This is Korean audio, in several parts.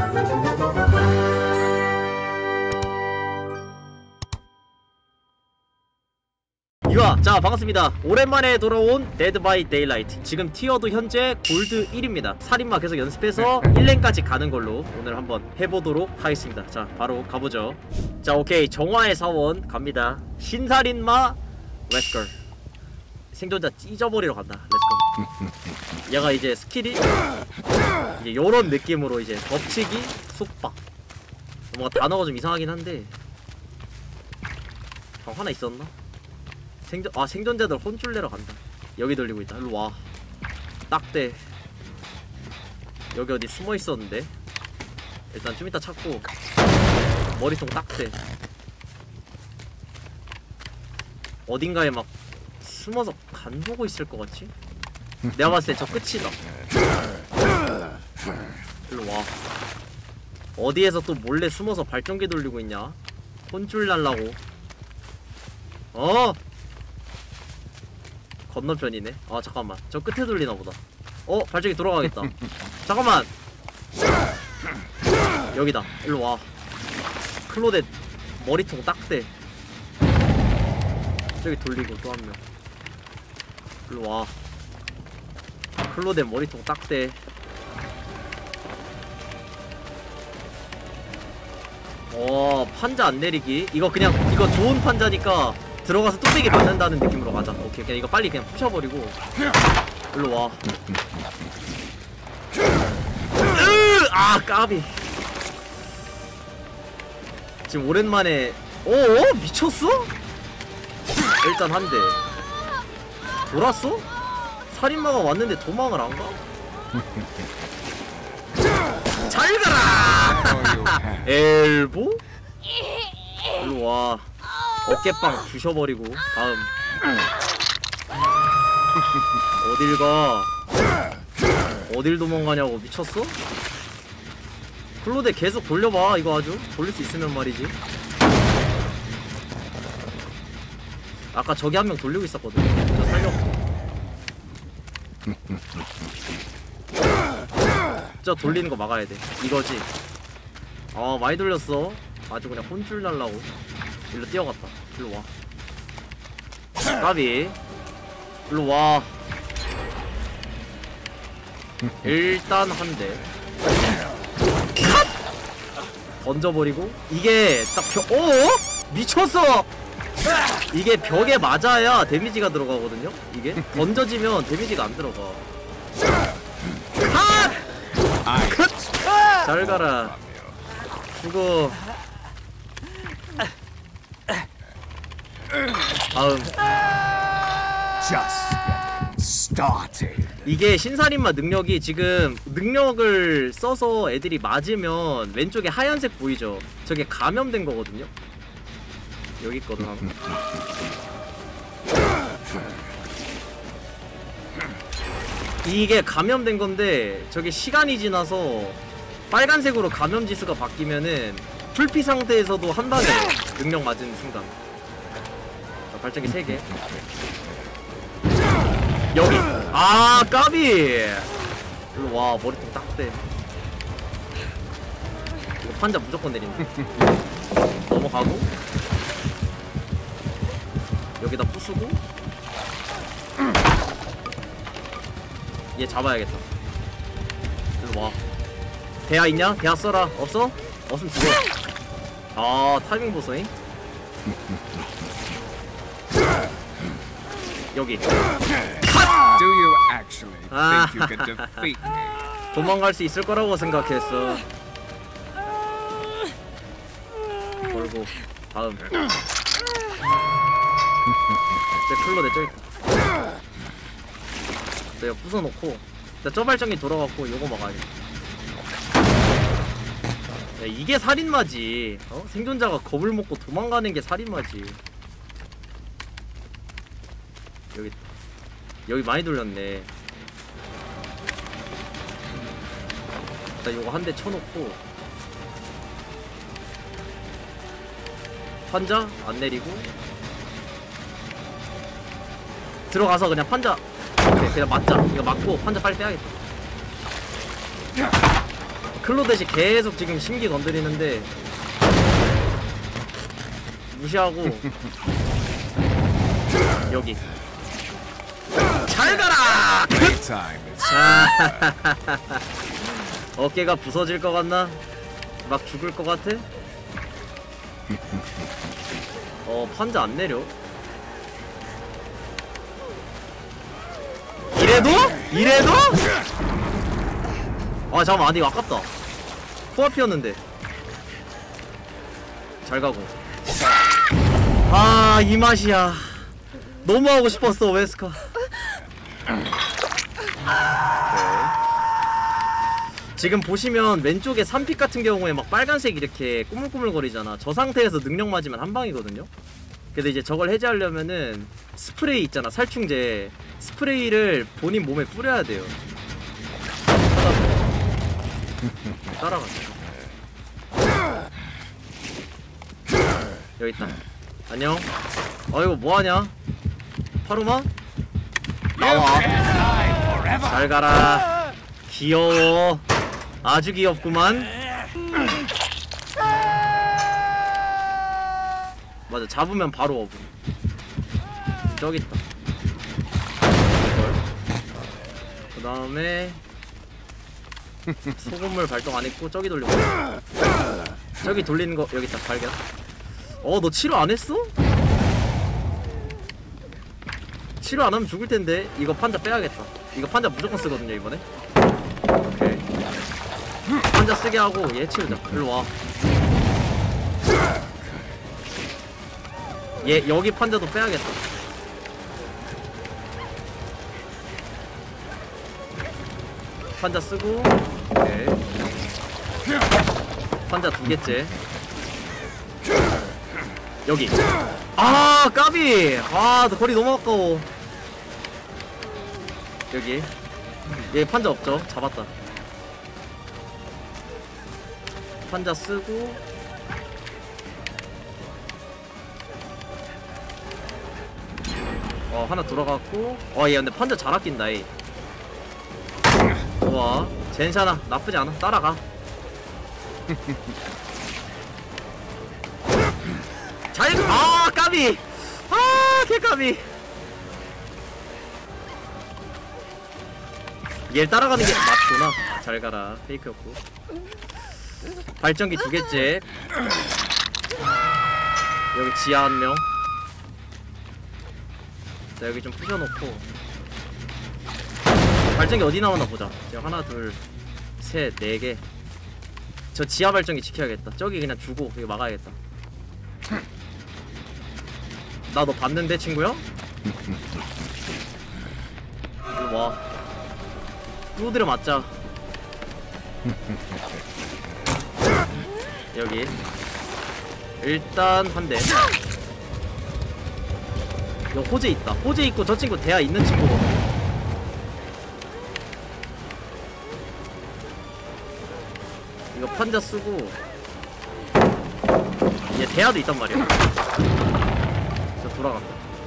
유아, 자 반갑습니다. 오랜만에 돌아온 데드 바이 데일라이트. 지금 티어도 현재 골드 1입니다 살인마 계속 연습해서 1랭까지 가는 걸로 오늘 한번 해보도록 하겠습니다. 자 바로 가보죠. 자 오케이, 정화의 사원 갑니다. 신살인마 렛츠고. 생존자 찢어버리러 간다. 렛츠고. 얘가 이제 스킬이 이제 요런 느낌으로 이제 덮치기, 속박. 뭔가 단어가 좀 이상하긴 한데 하나 있었나? 생존자들 혼쭐 내러 간다. 여기 돌리고 있다. 일로 와. 딱대. 여기 어디 숨어 있었는데. 일단 좀 이따 찾고. 머리통 딱대. 어딘가에 막 숨어서 간 보고 있을 것 같지? 내가 봤을 때 저 끝이다. 일로 와. 어디에서 또 몰래 숨어서 발전기 돌리고 있냐? 혼쭐 날라고. 건너편이네. 아 잠깐만, 저 끝에 돌리나보다. 발전기 돌아가겠다. 잠깐만. 여기다. 일로와. 클로데 머리통 딱대. 저기 돌리고 또 한명. 일로와. 클로데 머리통 딱대. 판자 안 내리기. 이거 그냥 이거 좋은 판자니까 들어가서 뚝배기 맞는다는 느낌으로 가자. 오케이, 그냥 이거 빨리 그냥 부셔버리고. 일로 와. 까비. 지금 오랜만에. 미쳤어? 일단 한 대. 돌았어? 살인마가 왔는데 도망을 안 가? 잘 가라! 엘보? 일로 와. 어깨빵 부셔버리고. 다음. 어딜 가? 어딜 도망가냐고. 미쳤어? 클로데 계속 돌려봐. 이거 아주 돌릴 수 있으면 말이지. 아까 저기 한 명 돌리고 있었거든. 저 살렸고. 저 돌리는 거 막아야 돼. 이거지. 많이 돌렸어. 아주 그냥 혼쭐 날라고. 일로 뛰어갔다. 일로 와. 까비. 일로 와. 일단 한 대. 던져버리고. 이게 딱 미쳤어! 이게 벽에 맞아야 데미지가 들어가거든요? 이게? 던져지면 데미지가 안 들어가. 잘 가라. 죽어. 다음. 이게 신살인마 능력이 지금 능력을 써서 애들이 맞으면 왼쪽에 하얀색 보이죠? 저게 감염된 거거든요? 여기 있거든. 이게 감염된 건데 저게 시간이 지나서 빨간색으로 감염 지수가 바뀌면은 풀피 상태에서도 한 방에 능력 맞은 순간. 발전기 3개. 여기. 까비. 일로 와. 머리통 딱대. 이거 판자 무조건 내린다. 넘어가고 여기다 부수고. 얘 잡아야겠다. 일로 와. 대야 있냐? 대야 써라. 없어? 없으면 죽어. 타이밍 보소잉. 여기. 도망갈 수 있을 거라고 생각했어. 걸고. 다음. 제 클로데 저기. 내가 부숴놓고. 저 발전기 돌아갔고 요거 막아야지. 야, 이게 살인마지. 생존자가 겁을 먹고 도망가는 게 살인마지. 여기 많이 돌렸네. 일단 요거 한 대 쳐놓고. 판자 안 내리고 들어가서 그냥 판자. 그래, 그냥 맞자. 이거 맞고 판자 빨리 빼야겠다. 클로댓이 계속 지금 심기 건드리는데 무시하고 여기 잘 가라! 어깨가 부서질 것 같나? 막 죽을 것 같아? 판자 안 내려. 이래도? 이래도? 아 잠깐만, 아니 이거 아깝다. 코앞이었는데. 잘 가고. 아 이 맛이야. 너무 하고 싶었어 웨스카. 오케이. 지금 보시면 왼쪽에 3픽 같은 경우에 막 빨간색 이렇게 꾸물꾸물거리잖아. 저 상태에서 능력 맞으면 한 방이거든요. 근데 이제 저걸 해제하려면은 스프레이 있잖아, 살충제. 스프레이를 본인 몸에 뿌려야 돼요. 따라가자. 여기 있다. 안녕. 이거 뭐하냐? 파루마? 나와. 잘 가라. 귀여워. 아주 귀엽구만. 맞아, 잡으면 바로 어부. 저기 있다. 이걸. 그 다음에 소금물 발동 안 했고 저기 돌리고. 저기 돌리는 거 여기 있다. 발견. 너 치료 안 했어? 치료 안 하면 죽을 텐데. 이거 판자 빼야겠다. 이거 판자 무조건 쓰거든요 이번에. 오케이. 판자 쓰게 하고 얘 치우자. 일로 와. 얘 여기 판자도 빼야겠다. 판자 쓰고. 오케이. 판자 2개째. 여기. 아 까비. 아 거리 너무 아까워. 여기. 얘 판자 없죠? 잡았다. 판자 쓰고. 하나 돌아갔고. 얘 근데 판자 잘 아낀다. 얘 좋아. 괜찮아, 나쁘지 않아. 따라가. 잘. 까비. 개까비. 얘를 따라가는 게 맞구나. 잘 가라. 페이크였고. 발전기 2개째. 여기 지하 1명. 자, 여기 좀 부셔놓고. 발전기 어디 나오나 보자. 지금 하나, 둘, 셋, 4개. 저 지하 발전기 지켜야겠다. 저기 그냥 주고 이거 막아야겠다. 나 너 봤는데 친구야? 이리 와. 두드려 맞자. 여기 일단 한 대. 이거 호재 있다. 호재 있고 저 친구 대야 있는 친구거든. 이거 판자 쓰고. 얘 대야도 있단 말이야. 저 돌아간다.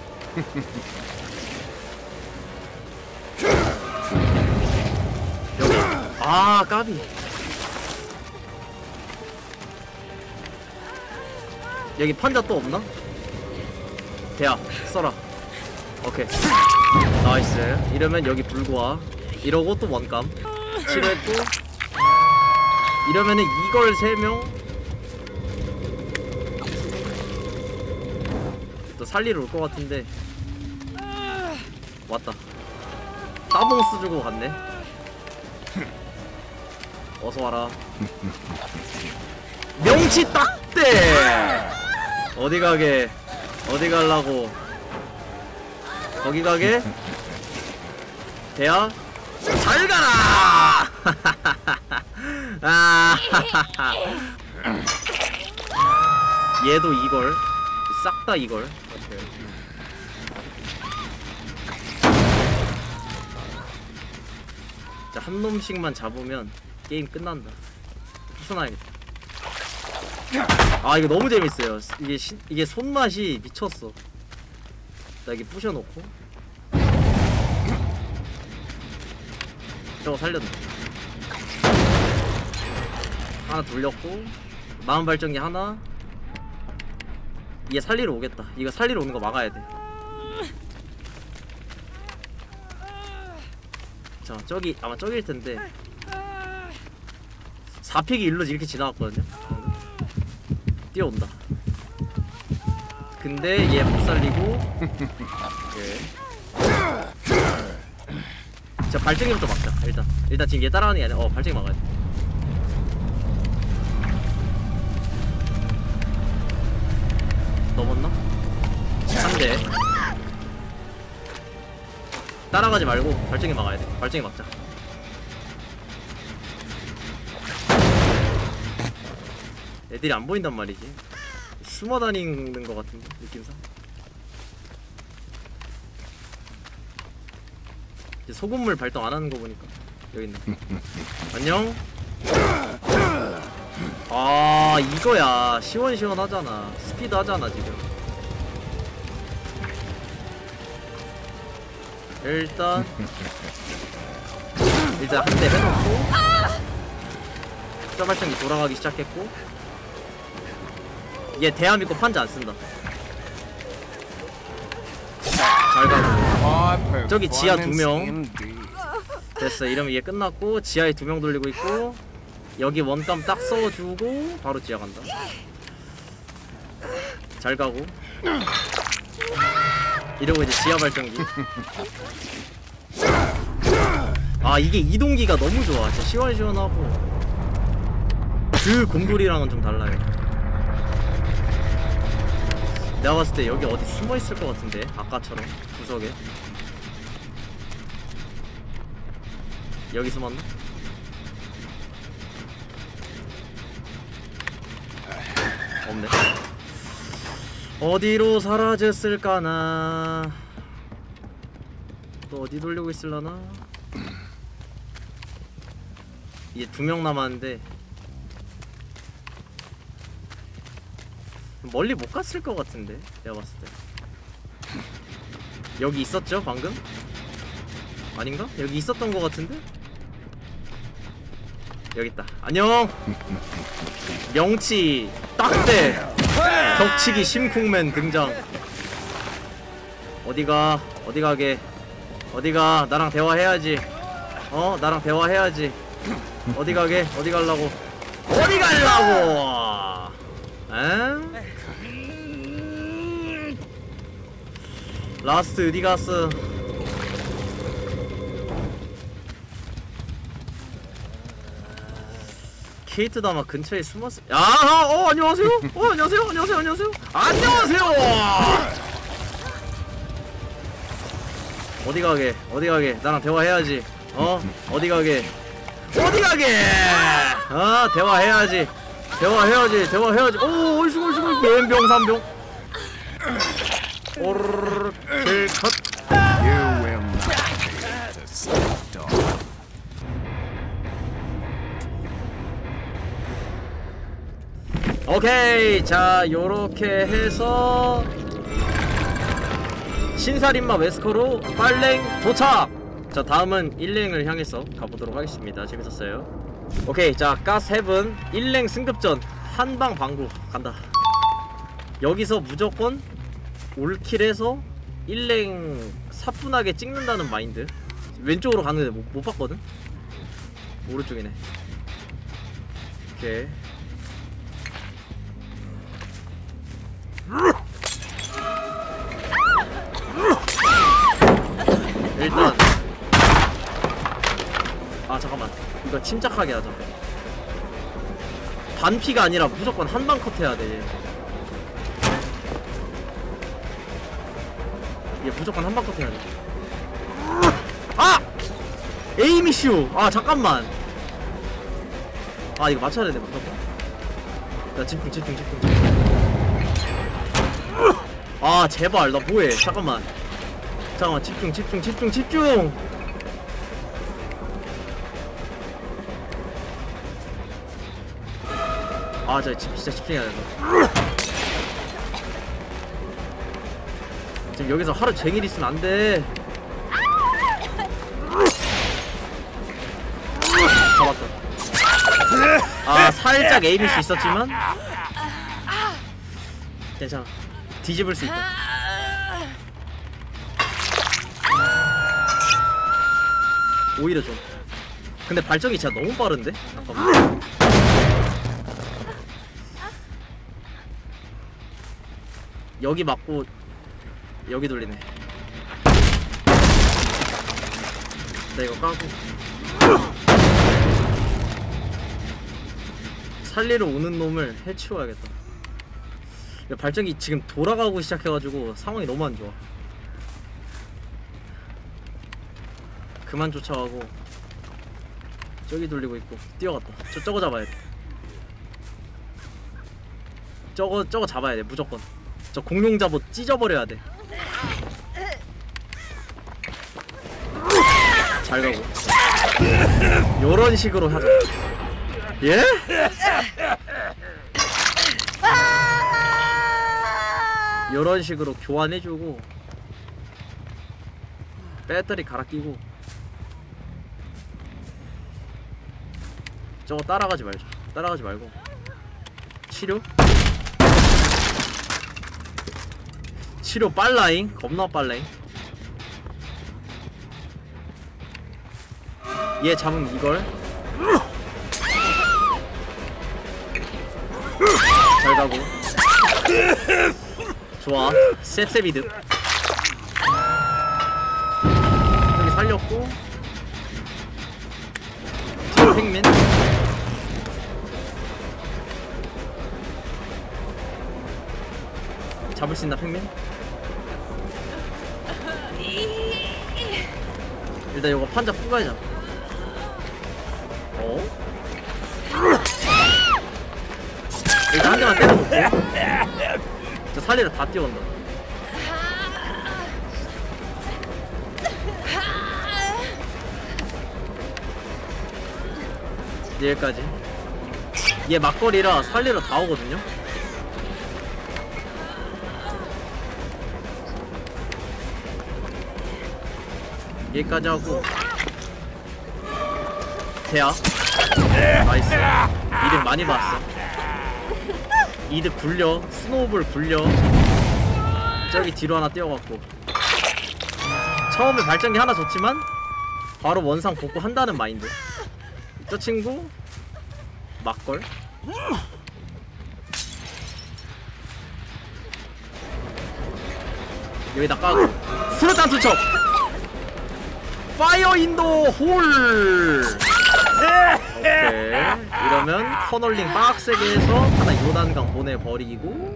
여기. 까비. 여기 판자 또 없나? 대야 써라. 오케이 나이스. 이러면 여기 불고 와. 이러고 또 원감 치료했고. 이러면은 이걸 3명 또 살리러 올 것 같은데. 왔다. 따봉스 주고 갔네. 어서 와라. 명치 딱대. 어디 가게? 어디 갈라고? 거기 가게? 대야? 잘 가라! 얘도 이걸. 싹 다 이걸. 오케이. 자, 한 놈씩만 잡으면 게임 끝난다. 부숴놔야겠다. 이거 너무 재밌어요. 이게 손맛이 미쳤어. 나 여기 부셔놓고. 저거 살렸네. 하나 돌렸고 마음 발전기 하나. 얘 살리러 오겠다. 이거 살리러 오는 거 막아야 돼. 자, 저기 아마 저기일 텐데 4픽이 일로 이렇게 지나갔거든요. 뛰어온다. 근데 얘 못 살리고. 오케이. 자, 발전기부터 막자. 일단 지금 얘 따라가는 게 아니라 발전기 막아야 돼. 넘었나? 한 대. 따라가지 말고 발전기 막아야 돼. 발전기 막자. 애들이 안 보인단 말이지. 숨어 다니는 것 같은데 느낌상. 이제 소금물 발동 안 하는 거 보니까 여기 있네. 안녕. 아, 이거야. 시원시원하잖아. 스피드 하잖아 지금. 일단 한 대 해놓고 저 발전기 돌아가기 시작했고. 얘 대함 믿고 판자 안 쓴다. 잘 가고. 저기 지하 2명. 됐어. 이러면 얘 끝났고 지하에 2명 돌리고 있고 여기 원감 딱 써주고 바로 지하 간다. 잘 가고. 이러고 이제 지하 발전기. 아, 이게 이동기가 너무 좋아. 진짜 시원시원하고 그 곰돌이랑은 좀 달라요. 내가 봤을 때 여기 어디 숨어있을 것 같은데 아까처럼 구석에. 여기 숨었나? 없네. 어디로 사라졌을까나. 또 어디 돌리고 있을라나. 이제 2명 남았는데 멀리 못 갔을 것 같은데 내가 봤을 때. 여기 있었죠 방금? 아닌가? 여기 있었던 것 같은데? 여기 있다. 안녕. 명치 딱대 격치기 심쿵맨 등장. 어디가? 어디 가게? 어디가? 나랑 대화해야지. 나랑 대화해야지. 어디 가게? 어디 갈라고? 어디 갈라고? 에? 라스트 어디 갔어? 케이트도 아마 근처에 숨었어. 안녕하세요. 안녕하세요. 안녕하세요. 안녕하세요. 안녕하세요. 어디 가게? 어디 가게? 나랑 대화해야지. 어디 가게? 어디 가게? 대화해야지. 대화해야지. 대화해야지. 오, 얼쑤 왼병 3병. 오르르르 킬컷. 오케이. 자, 요렇게 해서 신살인마 웨스커로 빨랭 도착! 자, 다음은 1랭을 향해서 가보도록 하겠습니다. 재밌었어요. 오케이. 자, 가스7 1랭 승급전 한방 방구 간다. 여기서 무조건 올킬해서 1랭 사뿐하게 찍는다는 마인드. 왼쪽으로 가는데 못 봤거든? 오른쪽이네. 오케이. 일단 잠깐만, 이거 침착하게 하자. 반피가 아니라 무조건 한방 컷해야 돼. 얘 무조건 한방 컷해야 돼. 에임 이슈! 잠깐만. 이거 맞춰야 되네 무조건. 야, 집중. 제발 나 뭐해. 잠깐만 집중. 진짜 집중해야 된다. 지금 여기서 하루 종일 있으면 안 돼. 잡았다. 아 살짝 에이미스 있었지만 괜찮아. 뒤집을 수 있다. 오히려 좀. 근데 발전기 진짜 너무 빠른데? 잠깐만. 여기 맞고 여기 돌리네. 나 이거 까고 살리러 오는 놈을 해치워야겠다. 발전기 지금 돌아가고 시작해가지고 상황이 너무 안 좋아. 그만 쫓아가고 저기 돌리고 있고 뛰어갔다. 저거 잡아야 돼. 저거 잡아야 돼 무조건. 저 공룡 잡옷 찢어버려야 돼. 잘 가고 요런 식으로 하자. 예? 요런 식으로 교환해주고 배터리 갈아 끼고 저거 따라가지 말자. 따라가지 말고 치료 빨라잉. 겁나 빨라잉. 얘 잡으면 이걸 잘 가고 좋아. 셉셉이득. 저기 살렸고 뒤로 팽민 잡을 수 있나 팽민? 일단 이거 판자 뽑아야죠. 일단 한 대만 때려볼게. 저 살리러 다 뛰어온다. 여기까지. 얘 막거리라 살리러 다 오거든요. 여기까지 하고 대야. 나이스. 이득 많이 봤어. 이득 굴려. 스노우볼 굴려. 저기 뒤로 하나 뛰어갔고 처음에 발전기 하나 줬지만 바로 원상 복구 한다는 마인드. 저 친구 막걸. 여기다 까고 수류탄 투척. 파이어 인도 홀. 오케이. 이러면 터널링 빡세게 해서 하나 요단강 보내버리고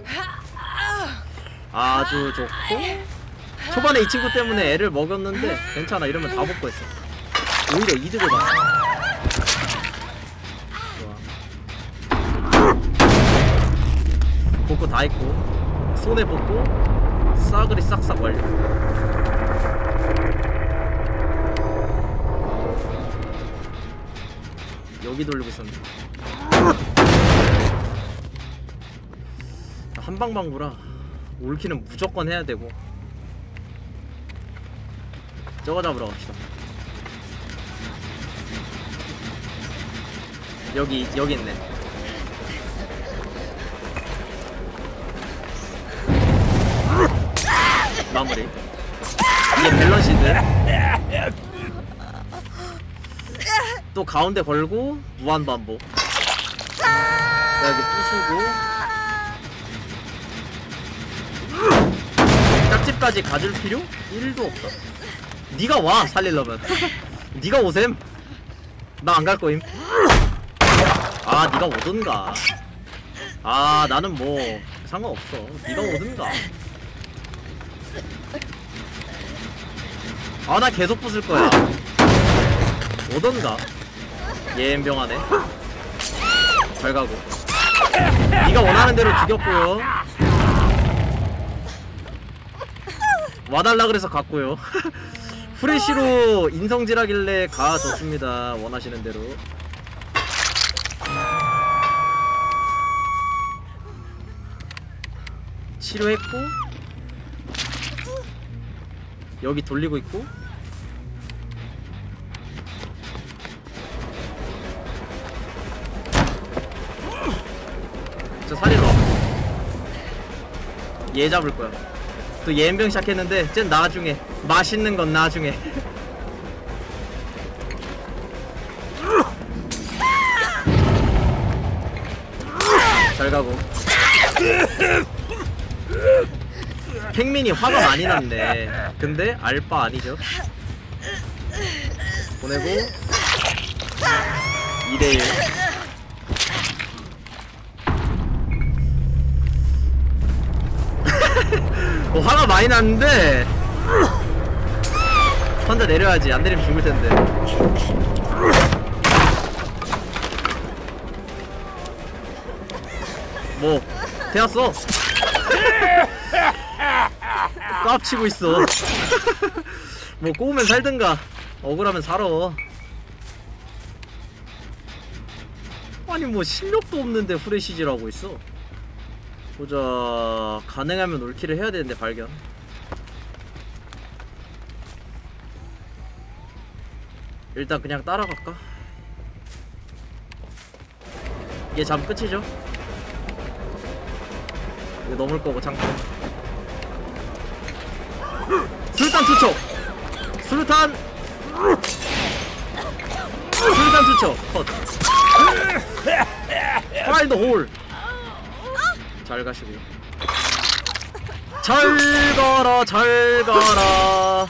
아주 좋고. 초반에 이 친구 때문에 애를 먹였는데 괜찮아. 이러면 다 복구했어. 오히려 이득을 봤어. 좋아. 복구 다 했고 손에 복구 싸그리 싹싹 완료. 여기 돌리고 있었네. 한방방구라 올키는 무조건 해야 되고. 저거 잡으러 갑시다. 여기 있네. 마무리. 이게 밸런시드. 또 가운데 걸고 무한반복. 여기 부수고 짝집까지 가줄 필요 1도 없다. 니가 와 살리려면. 니가 오셈. 나 안 갈 거임. 아 니가 오든가. 아 나는 뭐 상관없어. 니가 오든가. 아 나 계속 부술 거야. 오던가. 예엠병하네. 잘 가고. 네가 원하는 대로 죽였고요. 와달라 그래서 갔고요. 후레쉬로 인성질하길래 가줬습니다. 원하시는 대로. 치료했고 여기 돌리고 있고 저 살리러 와. 얘 잡을 거야. 또 예엠병 시작했는데 쟨 나중에. 맛있는 건 나중에. 잘 가고. 팽민이 화가 많이 났네. 근데 알바 아니죠. 보내고 2대1. 화가 많이 났는데 혼자 내려야지. 안 내리면 죽을 텐데. 뭐 되었어. 깝치고 있어. 뭐 꼬우면 살든가 억울하면 살아. 아니 뭐 실력도 없는데 후레시즈를 하고 있어. 보자. 가능하면 올킬을 해야 되는데 발견. 일단 그냥 따라갈까? 얘 잡으면 끝이죠. 이거 넘을 거고 장판. 술탄 투척. 술탄 투척 컷. 파인드 홀. 잘 가시고요. 잘 가라 잘 가라.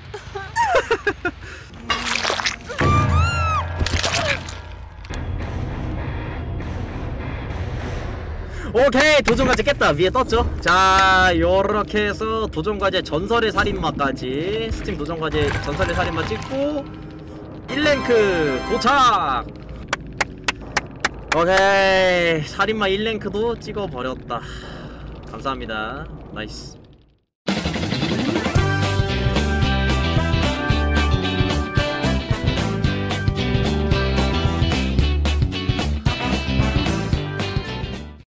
오케이 도전과제 깼다. 위에 떴죠. 자 요렇게 해서 도전과제 전설의 살인마까지 스팀 도전과제 전설의 살인마 찍고 1랭크 도착. 오케이 살인마 1랭크도 찍어버렸다. 감사합니다. 나이스.